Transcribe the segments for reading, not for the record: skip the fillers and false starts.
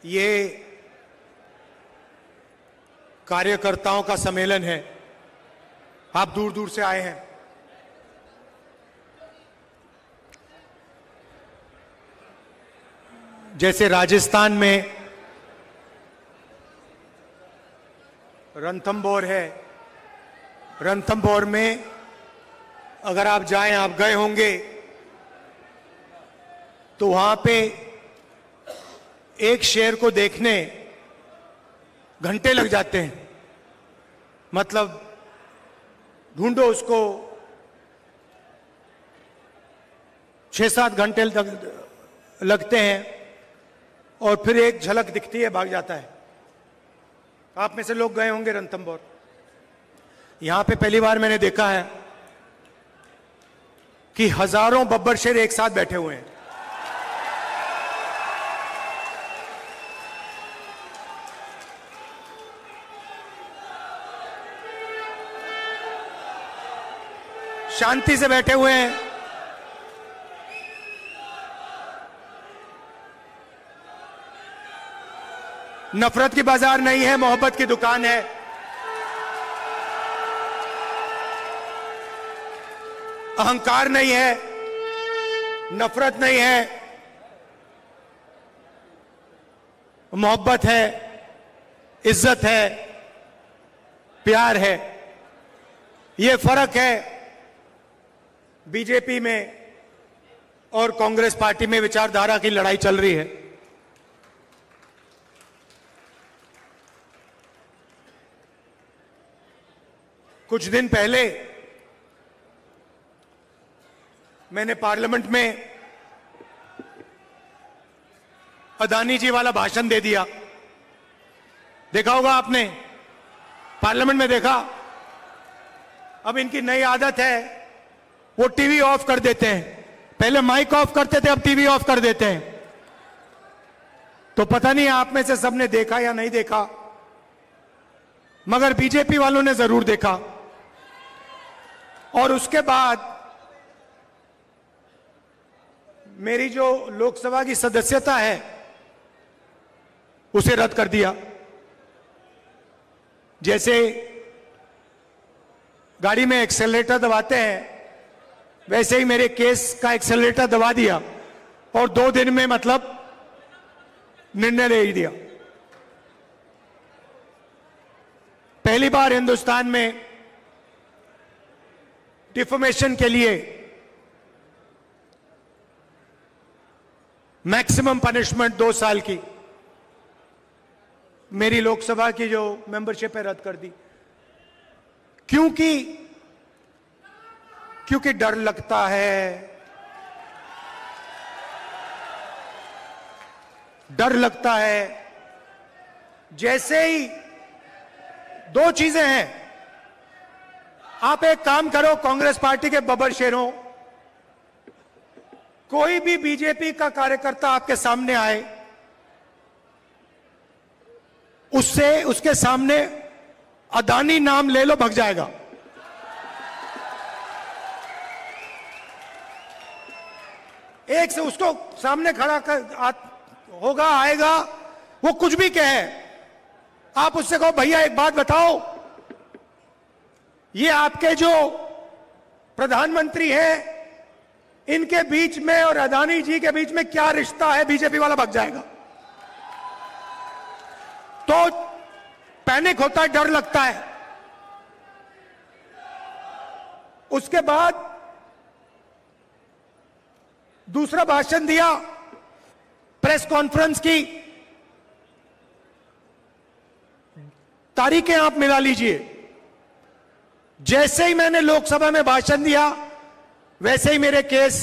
ये कार्यकर्ताओं का सम्मेलन है। आप दूर दूर से आए हैं। जैसे राजस्थान में रणथंभौर है, रणथंभौर में अगर आप जाएं, आप गए होंगे, तो वहां पे एक शेर को देखने घंटे लग जाते हैं। मतलब ढूंढो उसको, 6-7 घंटे लगते हैं और फिर एक झलक दिखती है, भाग जाता है। आप में से लोग गए होंगे रणथंभौर। यहां पे पहली बार मैंने देखा है कि हजारों बब्बर शेर एक साथ बैठे हुए हैं। शांति से बैठे हुए हैं। नफरत की बाजार नहीं है, मोहब्बत की दुकान है। अहंकार नहीं है, नफरत नहीं है, मोहब्बत है, इज्जत है, प्यार है। यह फर्क है बीजेपी में और कांग्रेस पार्टी में। विचारधारा की लड़ाई चल रही है। कुछ दिन पहले मैंने पार्लियामेंट में अदानी जी वाला भाषण दे दिया। देखा होगा आपने, पार्लियामेंट में देखा। अब इनकी नई आदत है, वो टीवी ऑफ कर देते हैं। पहले माइक ऑफ करते थे, अब टीवी ऑफ कर देते हैं। तो पता नहीं आप में से सबने देखा या नहीं देखा, मगर बीजेपी वालों ने जरूर देखा। और उसके बाद मेरी जो लोकसभा की सदस्यता है उसे रद्द कर दिया। जैसे गाड़ी में एक्सेलरेटर दबाते हैं, वैसे ही मेरे केस का एक्सेलरेटर दबा दिया और 2 दिन में मतलब निर्णय ले ही दिया। पहली बार हिंदुस्तान में डिफॉर्मेशन के लिए मैक्सिमम पनिशमेंट 2 साल की मेरी लोकसभा की जो मेंबरशिप है रद्द कर दी। क्योंकि डर लगता है। डर लगता है। जैसे ही 2 चीजें हैं। आप एक काम करो, कांग्रेस पार्टी के बब्बर शेरों, कोई भी बीजेपी का कार्यकर्ता आपके सामने आए, उसके सामने अदानी नाम ले लो, भग जाएगा। एक से उसको सामने खड़ा होगा, आएगा, वो कुछ भी कहे, आप उससे कहो भैया एक बात बताओ, ये आपके जो प्रधानमंत्री हैं इनके बीच में और अदानी जी के बीच में क्या रिश्ता है, बीजेपी वाला भग जाएगा। तो पैनिक होता है, डर लगता है। उसके बाद दूसरा भाषण दिया, प्रेस कॉन्फ्रेंस की तारीखें आप मिला लीजिए। जैसे ही मैंने लोकसभा में भाषण दिया, वैसे ही मेरे केस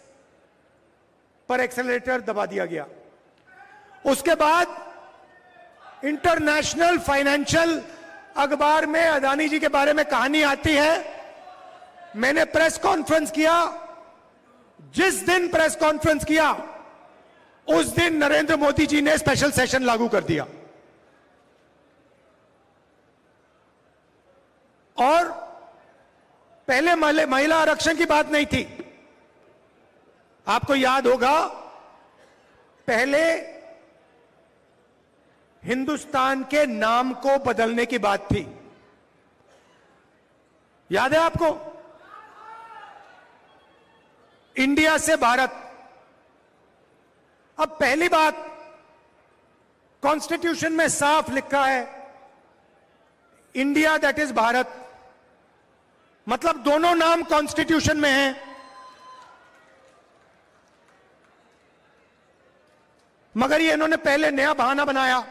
पर एक्सेलरेटर दबा दिया गया। उसके बाद इंटरनेशनल फाइनेंशियल अखबार में अदानी जी के बारे में कहानी आती है। मैंने प्रेस कॉन्फ्रेंस किया। जिस दिन प्रेस कॉन्फ्रेंस किया, उस दिन नरेंद्र मोदी जी ने स्पेशल सेशन लागू कर दिया। और पहले महिला आरक्षण की बात नहीं थी। आपको याद होगा, पहले हिंदुस्तान के नाम को बदलने की बात थी। याद है आपको? इंडिया से भारत। अब पहली बात, कॉन्स्टिट्यूशन में साफ लिखा है इंडिया दैट इज भारत, मतलब दोनों नाम कॉन्स्टिट्यूशन में हैं। मगर ये इन्होंने पहले नया बहाना बनाया,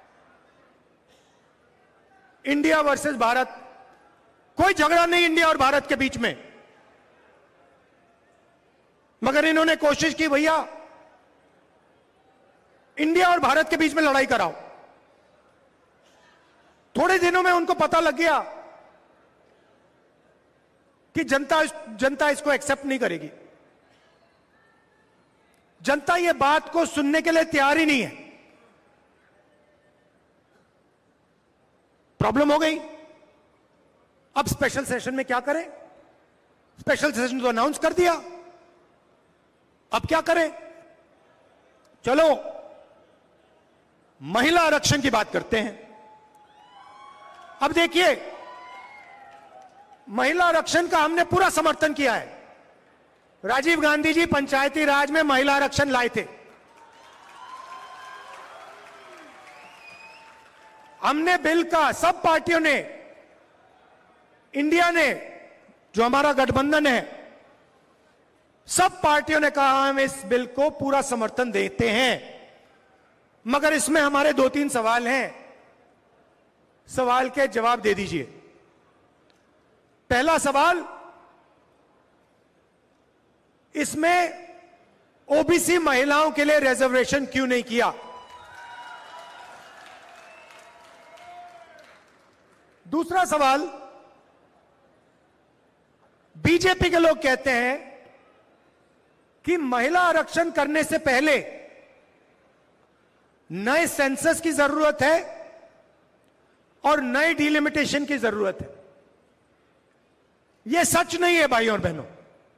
इंडिया वर्सेस भारत। कोई झगड़ा नहीं इंडिया और भारत के बीच में, मगर इन्होंने कोशिश की भैया इंडिया और भारत के बीच में लड़ाई कराओ। थोड़े दिनों में उनको पता लग गया कि जनता इसको एक्सेप्ट नहीं करेगी। जनता ये बात को सुनने के लिए तैयार ही नहीं है। प्रॉब्लम हो गई। अब स्पेशल सेशन में क्या करें? स्पेशल सेशन तो अनाउंस कर दिया, अब क्या करें? चलो महिला आरक्षण की बात करते हैं। अब देखिए, महिला आरक्षण का हमने पूरा समर्थन किया है। राजीव गांधी जी पंचायती राज में महिला आरक्षण लाए थे। हमने बिल का, सब पार्टियों ने, इंडिया ने, जो हमारा गठबंधन है, सब पार्टियों ने कहा हम इस बिल को पूरा समर्थन देते हैं। मगर इसमें हमारे 2-3 सवाल हैं, सवाल के जवाब दे दीजिए। पहला सवाल, इसमें ओबीसी महिलाओं के लिए रिजर्वेशन क्यों नहीं किया? दूसरा सवाल, बीजेपी के लोग कहते हैं कि महिला आरक्षण करने से पहले नए सेंसस की जरूरत है और नए डिलिमिटेशन की जरूरत है। यह सच नहीं है भाइयों और बहनों।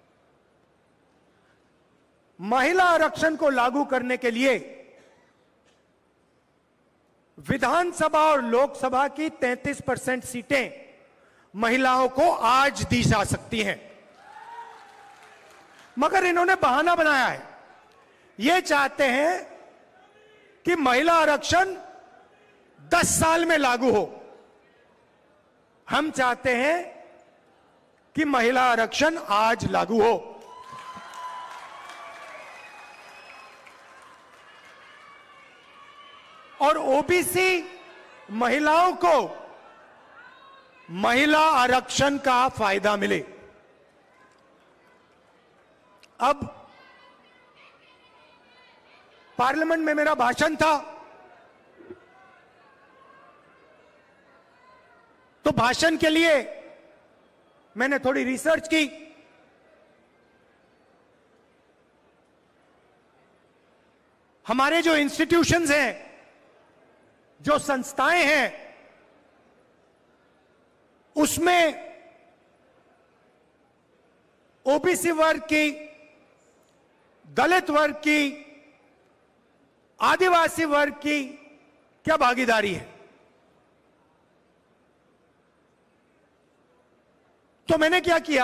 महिला आरक्षण को लागू करने के लिए विधानसभा और लोकसभा की 33% सीटें महिलाओं को आज दी जा सकती हैं। मगर इन्होंने बहाना बनाया है। ये चाहते हैं कि महिला आरक्षण 10 साल में लागू हो। हम चाहते हैं कि महिला आरक्षण आज लागू हो। और ओबीसी महिलाओं को महिला आरक्षण का फायदा मिले। अब पार्लियामेंट में मेरा भाषण था, तो भाषण के लिए मैंने थोड़ी रिसर्च की। हमारे जो इंस्टीट्यूशंस हैं, जो संस्थाएं हैं, उसमें ओबीसी वर्ग की, दलित वर्ग की, आदिवासी वर्ग की क्या भागीदारी है? तो मैंने क्या किया,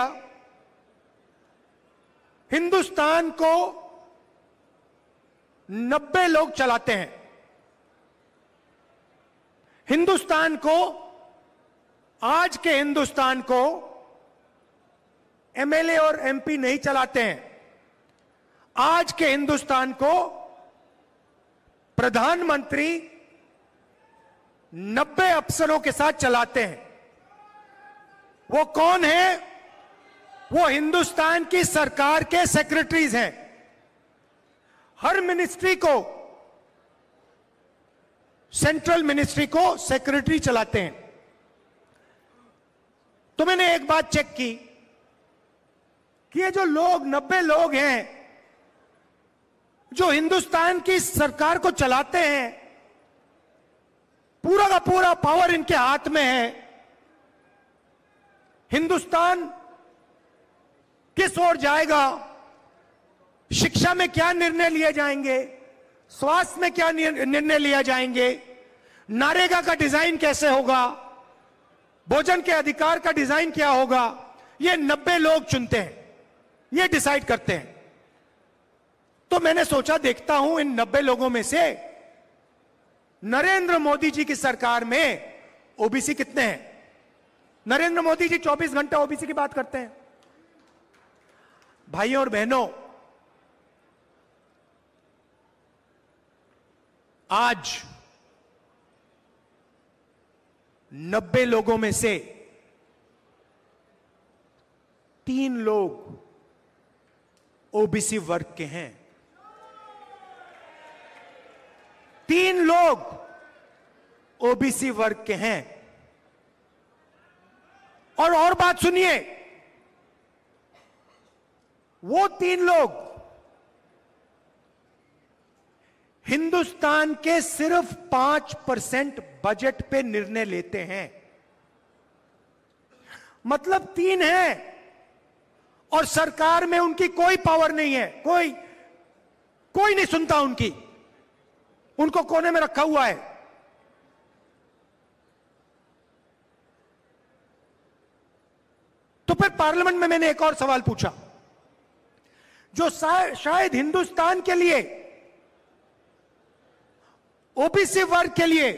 हिंदुस्तान को 90 लोग चलाते हैं। हिंदुस्तान को, आज के हिंदुस्तान को एमएलए और एमपी नहीं चलाते हैं। आज के हिंदुस्तान को प्रधानमंत्री 90 अफसरों के साथ चलाते हैं। वो कौन है? वो हिंदुस्तान की सरकार के सेक्रेटरीज हैं। हर मिनिस्ट्री को, सेंट्रल मिनिस्ट्री को सेक्रेटरी चलाते हैं। तो मैंने एक बात चेक की कि ये जो लोग 90 लोग हैं जो हिंदुस्तान की सरकार को चलाते हैं, पूरा का पूरा पावर इनके हाथ में है। हिंदुस्तान किस ओर जाएगा, शिक्षा में क्या निर्णय लिए जाएंगे, स्वास्थ्य में क्या निर्णय लिया जाएंगे, नरेगा का डिजाइन कैसे होगा, भोजन के अधिकार का डिजाइन क्या होगा, ये 90 लोग चुनते हैं, ये डिसाइड करते हैं। तो मैंने सोचा देखता हूं इन 90 लोगों में से नरेंद्र मोदी जी की सरकार में ओबीसी कितने हैं। नरेंद्र मोदी जी 24 घंटा ओबीसी की बात करते हैं। भाइयों और बहनों, आज 90 लोगों में से 3 लोग ओबीसी वर्ग के हैं। 3 लोग ओबीसी वर्ग के हैं। और बात सुनिए, वो 3 लोग हिंदुस्तान के सिर्फ 5% बजट पे निर्णय लेते हैं। मतलब 3 हैं और सरकार में उनकी कोई पावर नहीं है, कोई नहीं सुनता उनकी, उनको कोने में रखा हुआ है। तो फिर पार्लियामेंट में मैंने एक और सवाल पूछा, जो शायद हिंदुस्तान के लिए, ओबीसी वर्ग के लिए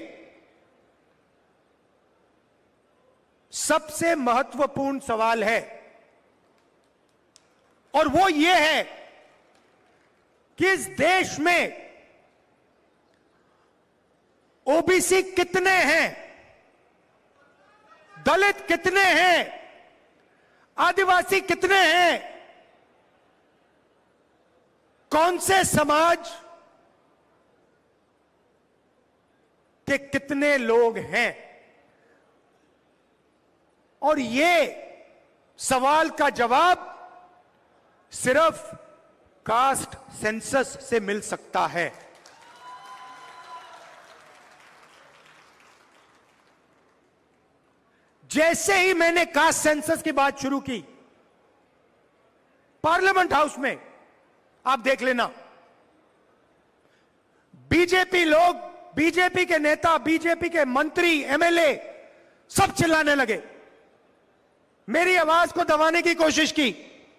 सबसे महत्वपूर्ण सवाल है, और वो ये है कि इस देश में ओबीसी कितने हैं, दलित कितने हैं, आदिवासी कितने हैं, कौन से समाज के कितने लोग हैं। और ये सवाल का जवाब सिर्फ कास्ट सेंसस से मिल सकता है। जैसे ही मैंने कास्ट सेंसस की बात शुरू की पार्लियामेंट हाउस में, आप देख लेना, बीजेपी लोग, बीजेपी के नेता, बीजेपी के मंत्री, एमएलए सब चिल्लाने लगे, मेरी आवाज को दबाने की कोशिश की।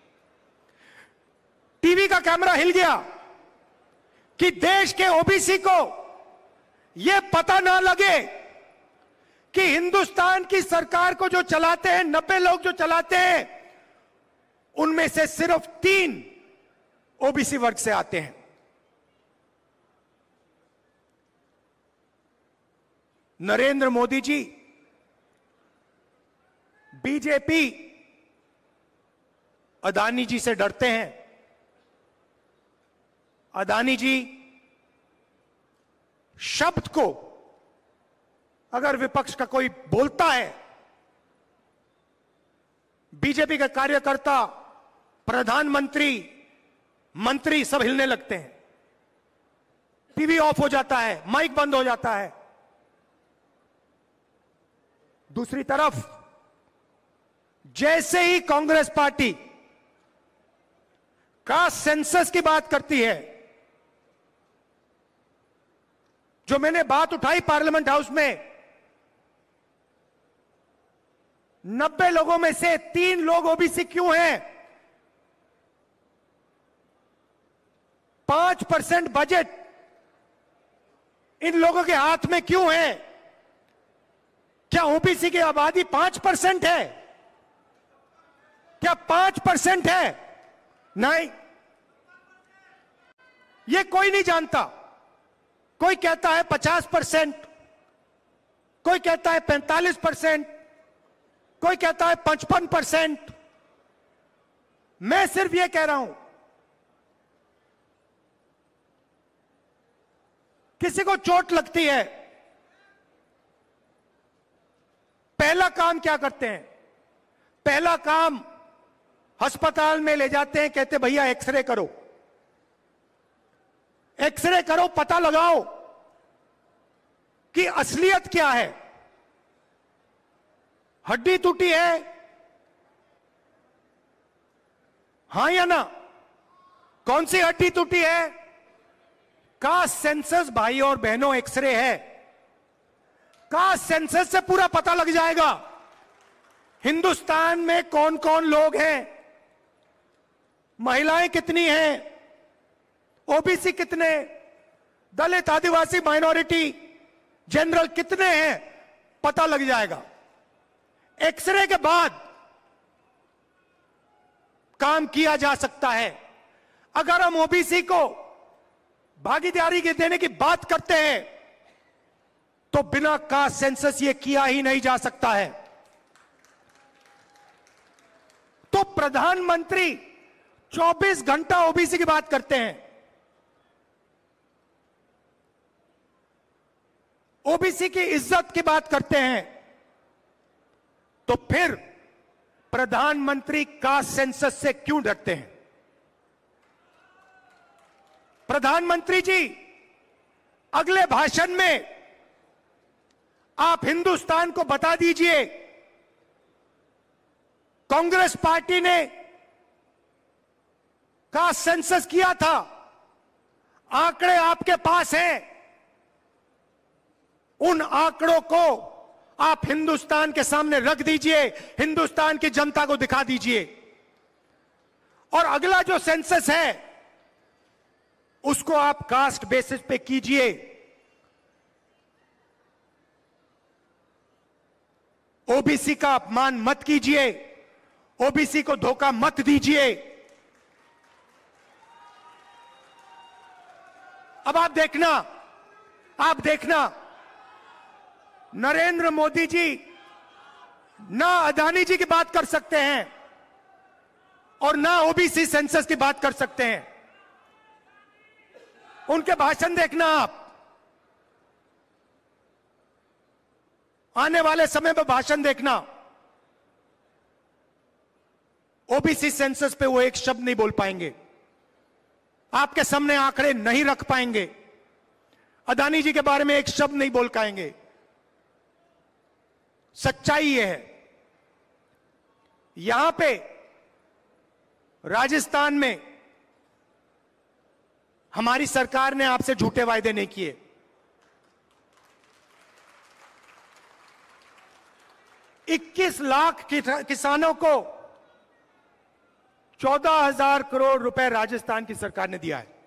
टीवी का कैमरा हिल गया कि देश के ओबीसी को यह पता ना लगे कि हिंदुस्तान की सरकार को जो चलाते हैं, 90 लोग जो चलाते हैं, उनमें से सिर्फ 3 ओबीसी वर्ग से आते हैं। नरेंद्र मोदी जी, बीजेपी अदानी जी से डरते हैं। अदानी जी शब्द को अगर विपक्ष का कोई बोलता है, बीजेपी के कार्यकर्ता, प्रधानमंत्री, मंत्री सब हिलने लगते हैं, टीवी ऑफ हो जाता है, माइक बंद हो जाता है। दूसरी तरफ जैसे ही कांग्रेस पार्टी कास्ट सेंसस की बात करती है, जो मैंने बात उठाई पार्लियामेंट हाउस में, 90 लोगों में से 3 लोग ओबीसी क्यों हैं, 5% बजट इन लोगों के हाथ में क्यों है? क्या ओबीसी की आबादी 5% है? क्या 5% है? नहीं, ये कोई नहीं जानता। कोई कहता है 50%, कोई कहता है 45%, कोई कहता है 55%। मैं सिर्फ ये कह रहा हूं, किसी को चोट लगती है, पहला काम क्या करते हैं? पहला काम अस्पताल में ले जाते हैं, कहते भैया एक्सरे करो, एक्सरे करो, पता लगाओ कि असलियत क्या है। हड्डी टूटी है, हां या ना? कौन सी हड्डी टूटी है? कास्ट सेंसस भाई और बहनों एक्सरे है। कास्ट सेंसस से पूरा पता लग जाएगा हिंदुस्तान में कौन कौन लोग हैं, महिलाएं कितनी हैं, ओबीसी कितने, दलित आदिवासी माइनॉरिटी जनरल कितने हैं, पता लग जाएगा। एक्सरे के बाद काम किया जा सकता है। अगर हम ओबीसी को भागीदारी के देने की बात करते हैं तो बिना कास्ट सेंसस ये किया ही नहीं जा सकता है। तो प्रधानमंत्री 24 घंटा ओबीसी की बात करते हैं, ओबीसी की इज्जत की बात करते हैं, तो फिर प्रधानमंत्री कास्ट सेंसस से क्यों डरते हैं? प्रधानमंत्री जी, अगले भाषण में आप हिंदुस्तान को बता दीजिए, कांग्रेस पार्टी ने कास्ट सेंसस किया था, आंकड़े आपके पास हैं, उन आंकड़ों को आप हिंदुस्तान के सामने रख दीजिए, हिंदुस्तान की जनता को दिखा दीजिए। और अगला जो सेंसस है उसको आप कास्ट बेसिस पे कीजिए। ओबीसी का अपमान मत कीजिए, ओबीसी को धोखा मत दीजिए। अब आप देखना नरेंद्र मोदी जी ना अदानी जी की बात कर सकते हैं और ना ओबीसी सेंसस की बात कर सकते हैं। उनके भाषण देखना आप, आने वाले समय में भाषण देखना, ओबीसी सेंसस पे वो एक शब्द नहीं बोल पाएंगे, आपके सामने आंकड़े नहीं रख पाएंगे, अदानी जी के बारे में एक शब्द नहीं बोल पाएंगे। सच्चाई यह है, यहां पे राजस्थान में हमारी सरकार ने आपसे झूठे वायदे नहीं किए। 21 लाख किसानों को 14,000 करोड़ रुपए राजस्थान की सरकार ने दिया है।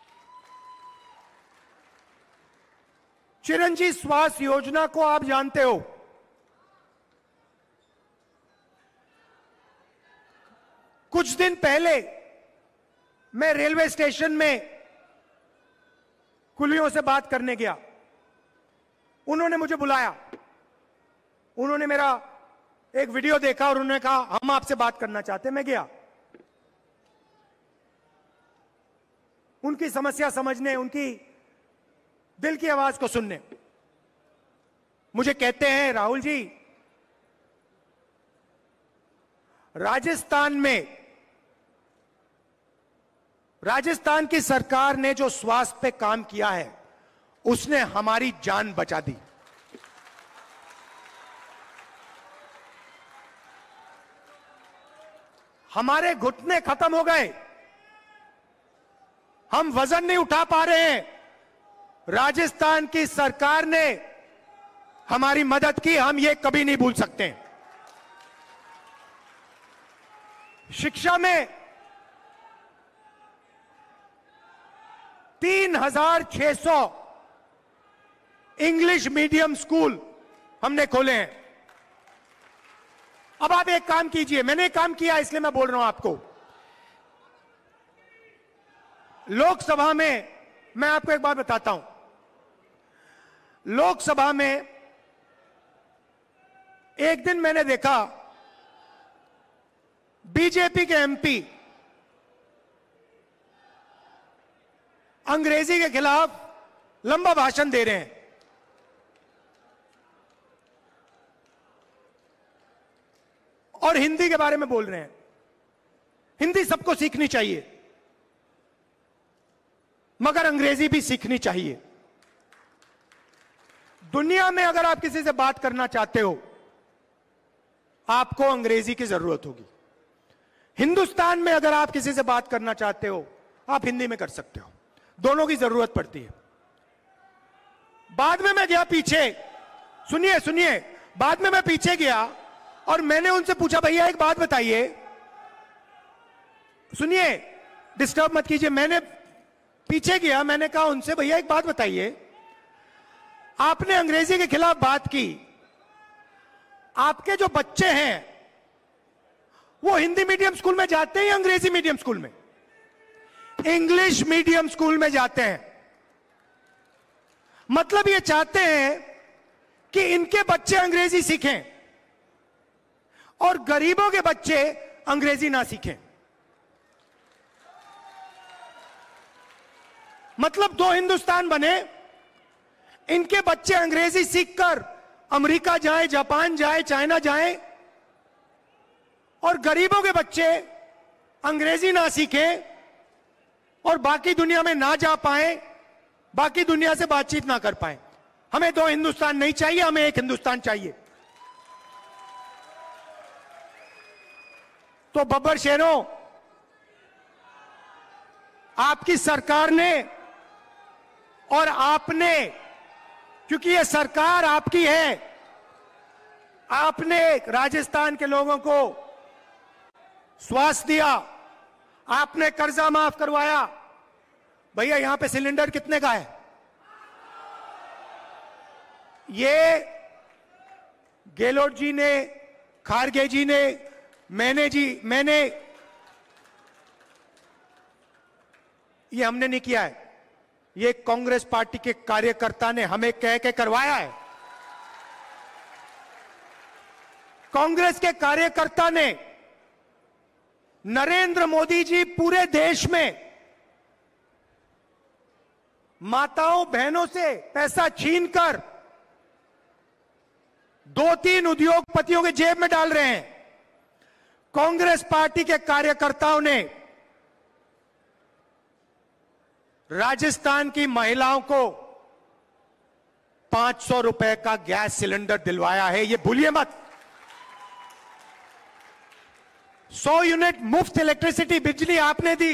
चिरंजीव स्वास्थ्य योजना को आप जानते हो, कुछ दिन पहले मैं रेलवे स्टेशन में कुलियों से बात करने गया, उन्होंने मुझे बुलाया, उन्होंने मेरा एक वीडियो देखा और उन्होंने कहा हम आपसे बात करना चाहते हैं। मैं गया उनकी समस्या समझने, उनकी दिल की आवाज को सुनने। मुझे कहते हैं राहुल जी, राजस्थान की सरकार ने जो स्वास्थ्य पे काम किया है उसने हमारी जान बचा दी। हमारे घुटने खत्म हो गए, हम वजन नहीं उठा पा रहे हैं, राजस्थान की सरकार ने हमारी मदद की, हम ये कभी नहीं भूल सकते। शिक्षा में 3,600 इंग्लिश मीडियम स्कूल हमने खोले हैं। अब आप एक काम कीजिए, मैंने एक काम किया इसलिए मैं बोल रहा हूं आपको। लोकसभा में मैं आपको एक बात बताता हूं, लोकसभा में एक दिन मैंने देखा बीजेपी के एमपी अंग्रेजी के खिलाफ लंबा भाषण दे रहे हैं। और हिंदी के बारे में बोल रहे हैं। हिंदी सबको सीखनी चाहिए, मगर अंग्रेजी भी सीखनी चाहिए। दुनिया में अगर आप किसी से बात करना चाहते हो, आपको अंग्रेजी की जरूरत होगी। हिंदुस्तान में अगर आप किसी से बात करना चाहते हो, आप हिंदी में कर सकते हो। दोनों की जरूरत पड़ती है। बाद में मैं गया पीछे, सुनिए सुनिए, बाद में मैं पीछे गया और मैंने उनसे पूछा, भैया एक बात बताइए, सुनिए, डिस्टर्ब मत कीजिए। मैंने पीछे गया, मैंने कहा उनसे, भैया एक बात बताइए, आपने अंग्रेजी के खिलाफ बात की, आपके जो बच्चे हैं वो हिंदी मीडियम स्कूल में जाते हैं या अंग्रेजी मीडियम स्कूल में? इंग्लिश मीडियम स्कूल में जाते हैं। मतलब ये चाहते हैं कि इनके बच्चे अंग्रेजी सीखें और गरीबों के बच्चे अंग्रेजी ना सीखें। मतलब दो हिंदुस्तान बने, इनके बच्चे अंग्रेजी सीखकर अमेरिका जाएं, जापान जाएं, चाइना जाएं, और गरीबों के बच्चे अंग्रेजी ना सीखें और बाकी दुनिया में ना जा पाए, बाकी दुनिया से बातचीत ना कर पाए। हमें दो हिंदुस्तान नहीं चाहिए, हमें एक हिंदुस्तान चाहिए। तो बब्बर शेरों, आपकी सरकार ने और आपने, क्योंकि ये सरकार आपकी है, आपने राजस्थान के लोगों को स्वास्थ्य दिया, आपने कर्जा माफ करवाया। भैया यहां पे सिलेंडर कितने का है? ये गेहलोत जी ने, खारगे जी ने, मैंने ये हमने नहीं किया है, ये कांग्रेस पार्टी के कार्यकर्ता ने हमें कह के करवाया है। कांग्रेस के कार्यकर्ता ने, नरेंद्र मोदी जी पूरे देश में माताओं बहनों से पैसा छीनकर 2-3 उद्योगपतियों के जेब में डाल रहे हैं। कांग्रेस पार्टी के कार्यकर्ताओं ने राजस्थान की महिलाओं को 500 रुपए का गैस सिलेंडर दिलवाया है, ये भूलिए मत। 100 यूनिट मुफ्त इलेक्ट्रिसिटी बिजली आपने दी।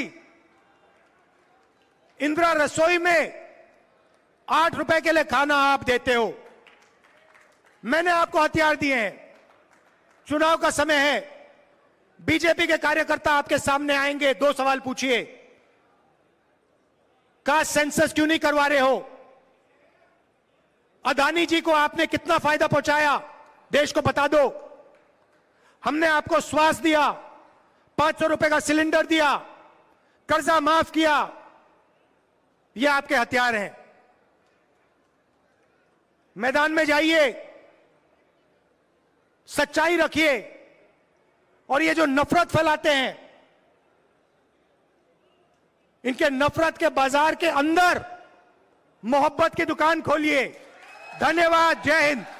इंदिरा रसोई में 8 रुपए के लिए खाना आप देते हो। मैंने आपको हथियार दिए हैं। चुनाव का समय है, बीजेपी के कार्यकर्ता आपके सामने आएंगे, 2 सवाल पूछिए। कास्ट सेंसस क्यों नहीं करवा रहे हो? अदानी जी को आपने कितना फायदा पहुंचाया, देश को बता दो। हमने आपको स्वास्थ्य दिया, 500 रुपए का सिलेंडर दिया, कर्जा माफ किया। ये आपके हथियार हैं। मैदान में जाइए, सच्चाई रखिए, और ये जो नफरत फैलाते हैं, इनके नफरत के बाजार के अंदर मोहब्बत की दुकान खोलिए। धन्यवाद। जय हिंद।